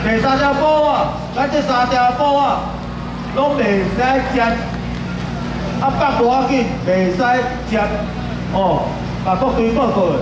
第三条宝啊，咱这3条宝啊，拢袂使接，啊放大要紧，袂使接，哦，把国队报告。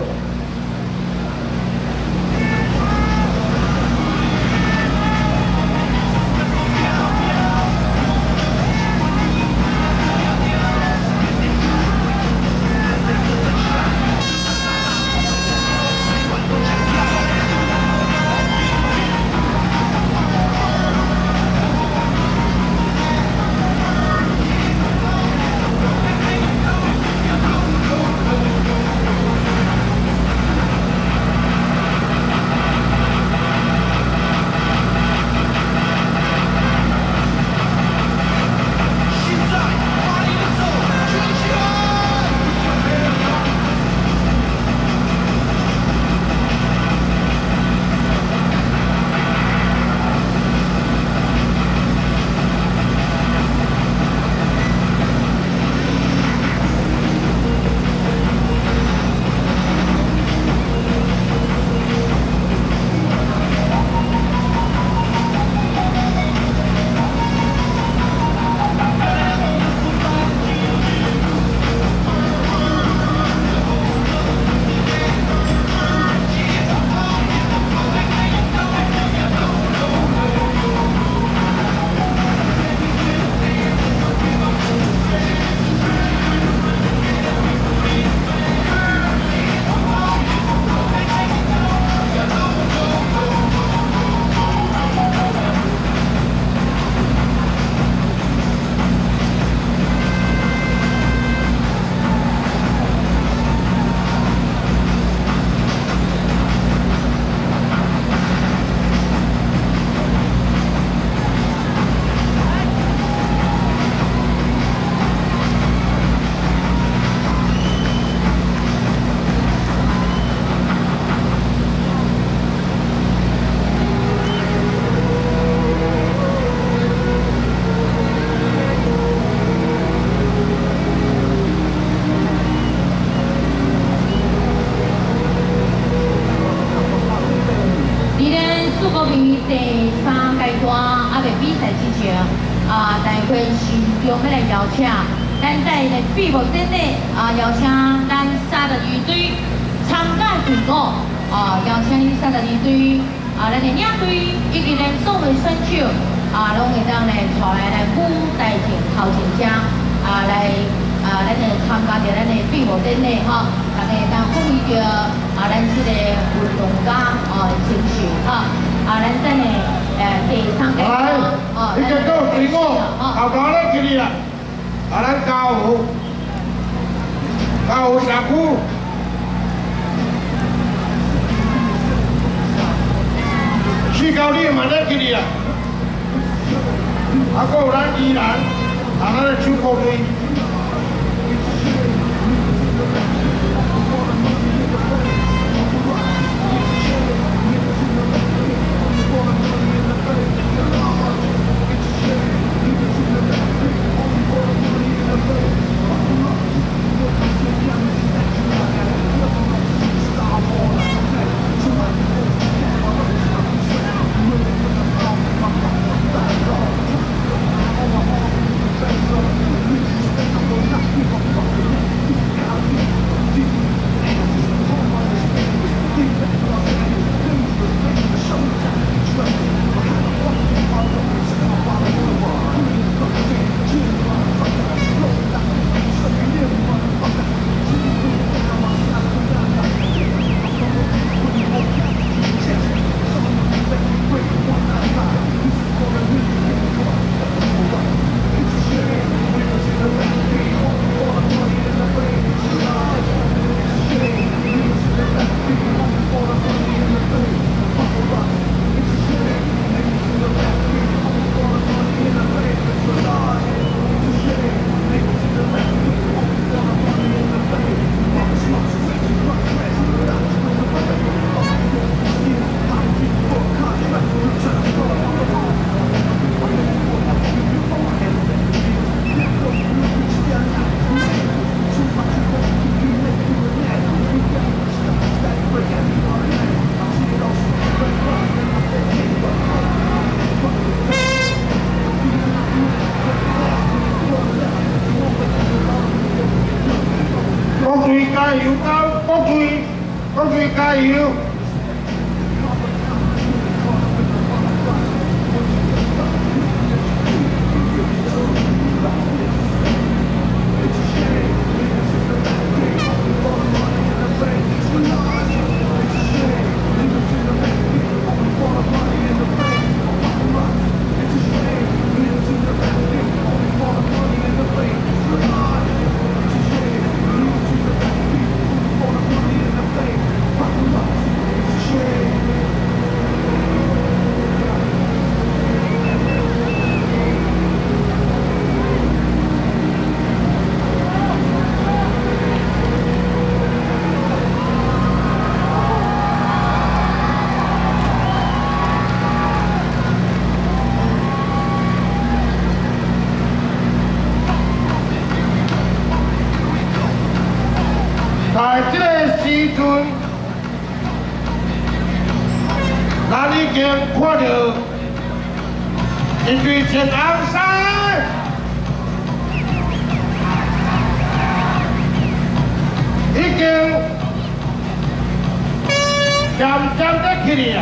邀请咱在闭幕典礼邀请咱32队参加队伍邀请恁32队咱的领队以及咱所有选手拢会当来带来咱舞台前头前车来咱就参加着咱的闭幕典礼大家会当鼓励着咱这个运动家情绪咱真的第3届你这个队伍后头咱起哩啦，咱加油社区。 去高丽嘛，咱去哩啊！还有咱宜兰，咱的手鼓队。 水加油！在这个时阵，咱已经看到一堆穿红衫，已经渐渐的起来啊！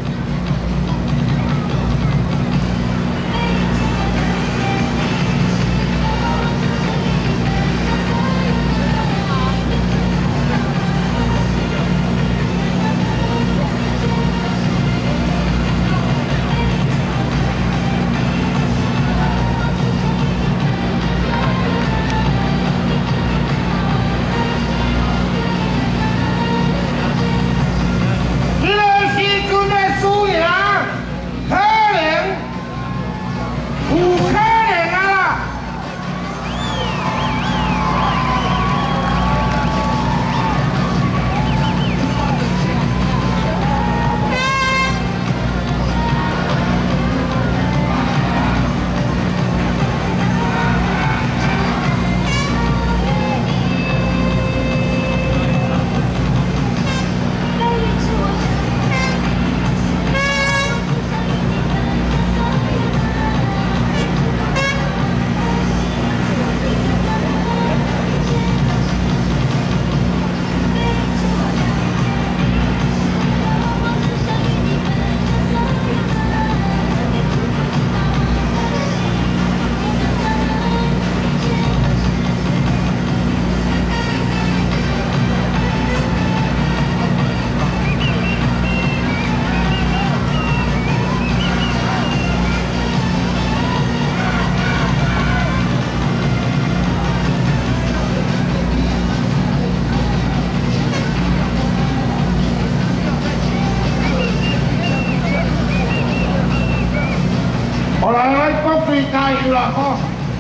加油啦！吼，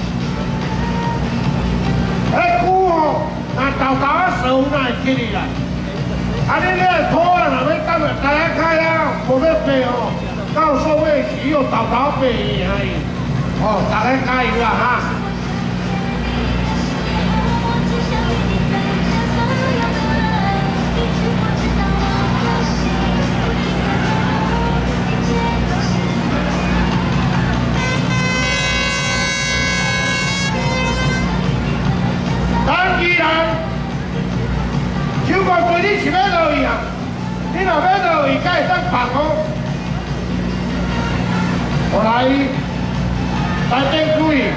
迄股吼，那豆豆啊收那会起哩啦。啊，你那土啊，若要干个大家开啊，无要赔吼，到收尾时有豆豆赔去而已。哦，大家加油啦哈！ 既然手国对你是要落去啊，你若要落去，才会当放哦。我来点注意。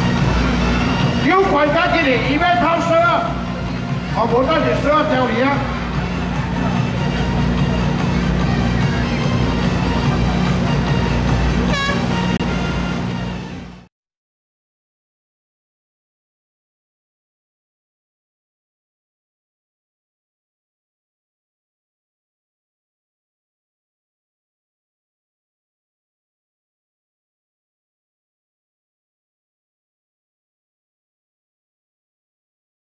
管家这里，伊要偷蛇啊，哦，无咱就蛇条鱼啊。